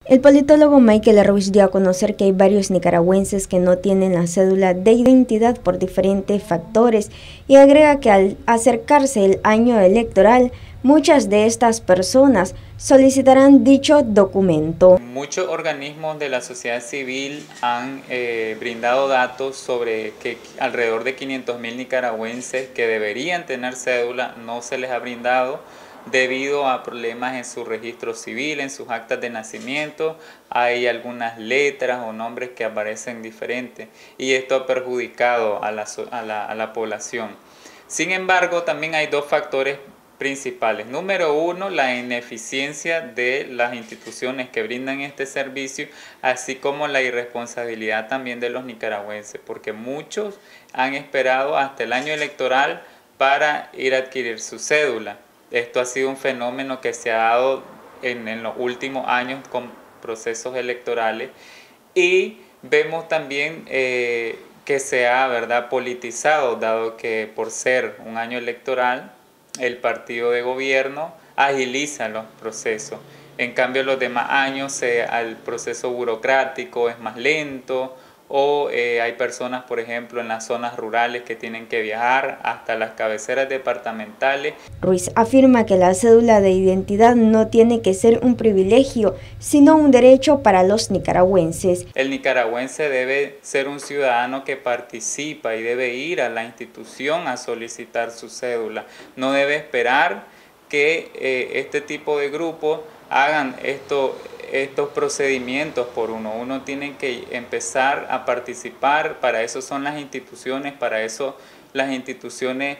El politólogo Michael Ruiz dio a conocer que hay varios nicaragüenses que no tienen la cédula de identidad por diferentes factores y agrega que al acercarse el año electoral, muchas de estas personas solicitarán dicho documento. Muchos organismos de la sociedad civil han brindado datos sobre que alrededor de 500.000 nicaragüenses que deberían tener cédula no se les ha brindado debido a problemas en su registro civil, en sus actas de nacimiento. Hay algunas letras o nombres que aparecen diferentes y esto ha perjudicado a la población. Sin embargo, también hay dos factores principales. Número uno, la ineficiencia de las instituciones que brindan este servicio, así como la irresponsabilidad también de los nicaragüenses, porque muchos han esperado hasta el año electoral para ir a adquirir su cédula. Esto ha sido un fenómeno que se ha dado en los últimos años con procesos electorales y vemos también que se ha politizado, dado que por ser un año electoral el partido de gobierno agiliza los procesos. En cambio, los demás años el proceso burocrático es más lento o hay personas, por ejemplo, en las zonas rurales que tienen que viajar hasta las cabeceras departamentales. Ruiz afirma que la cédula de identidad no tiene que ser un privilegio, sino un derecho para los nicaragüenses. El nicaragüense debe ser un ciudadano que participa y debe ir a la institución a solicitar su cédula. No debe esperar que este tipo de grupos hagan estos procedimientos por uno. Uno tiene que empezar a participar, para eso son las instituciones, para eso las instituciones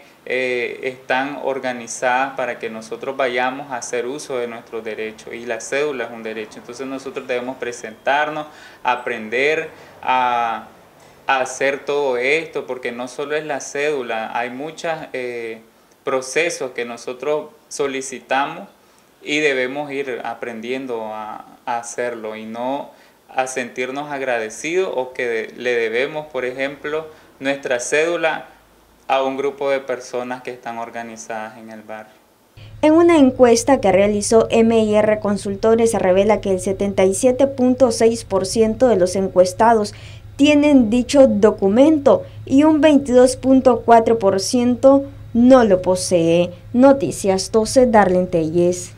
están organizadas para que nosotros vayamos a hacer uso de nuestros derechos y la cédula es un derecho. Entonces nosotros debemos presentarnos, aprender a hacer todo esto, porque no solo es la cédula, hay muchos procesos que nosotros solicitamos y debemos ir aprendiendo a hacerlo y no a sentirnos agradecidos o que le debemos, por ejemplo, nuestra cédula a un grupo de personas que están organizadas en el barrio. En una encuesta que realizó MIR Consultores se revela que el 77.6% de los encuestados tienen dicho documento y un 22.4% no lo posee. Noticias 12, Darlene Telles.